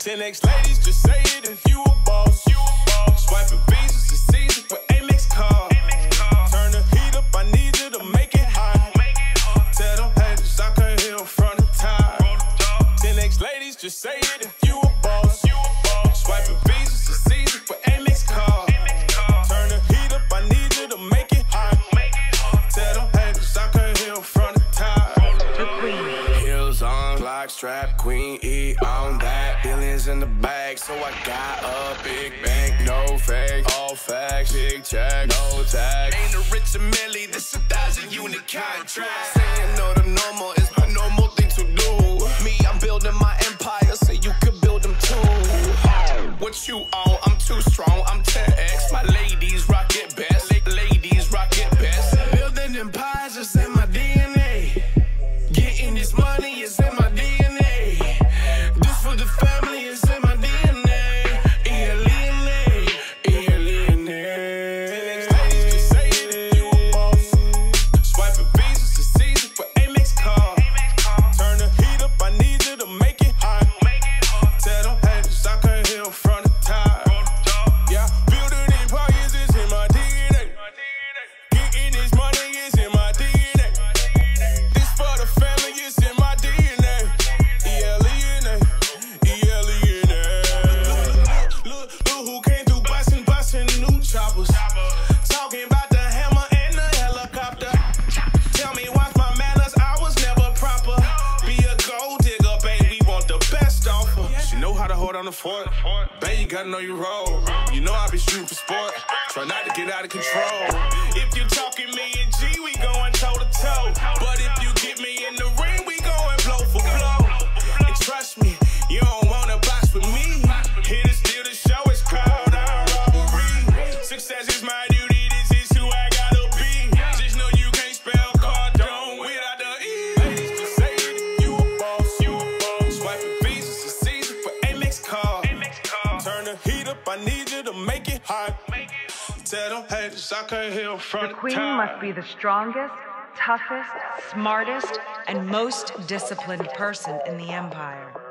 10X ladies, just say it if you a boss. Swiping visas this season for Amex card. Turn the heat up, I need you to make it hot. Tell them haters I can't hear from the top. 10X ladies, just say it if you a boss. Swiping visas this season for Amex card. Turn the heat up, I need you to make it hot. Tell them haters I can't hear from the top. The queen. Heels on, lock strap, queen E on that. Billions in the bag, so I got a big bank. No fake, all facts, big check, no tax. Ain't a rich a milli, this 1,000 unit contract. Saying no to normal is my normal thing to do. Me, I'm building my empire, so you could build them too. What you on? I'm too strong, I'm 10X. My ladies rock it best, ladies rock it best. Building empires is in my DNA. Getting this money is in my DNA. This for the family is in my DNA. Elena, Elena. 10X ladies, just say it if you a boss. Swiping visas this season for Amex card. Turn the heat up, I need you to make it hot. Tell them haters I can't hear from the top. Yeah, building empires is in my DNA. Getting this money is in my DNA. This for the family is in my DNA. Elena, Elena. Look who came through bustin' new choppers. Talking about the hammer and the helicopter. Tell me what's my manners, I was never proper. Be a gold digger, baby, want the best offer. She know how to hold on the fort. Babe, you gotta know your role. You know I be shooting for sport. Try not to get out of control. If you talking me and G, we going toe to toe. But if you get me in the ring, we going blow for blow. And trust me, you don't wanna box with me. Here to steal the show, it's crowd out robbery. Success is my duty, this is who I gotta be. Just know you can't spell Cardone without the E. Ladies, just say it if you a boss. Swiping visas this season for Amex card. Turn the heat up, I need you to make it hot. Tell them haters I can't hear from The queen must be the strongest, toughest, smartest, and most disciplined person in the empire.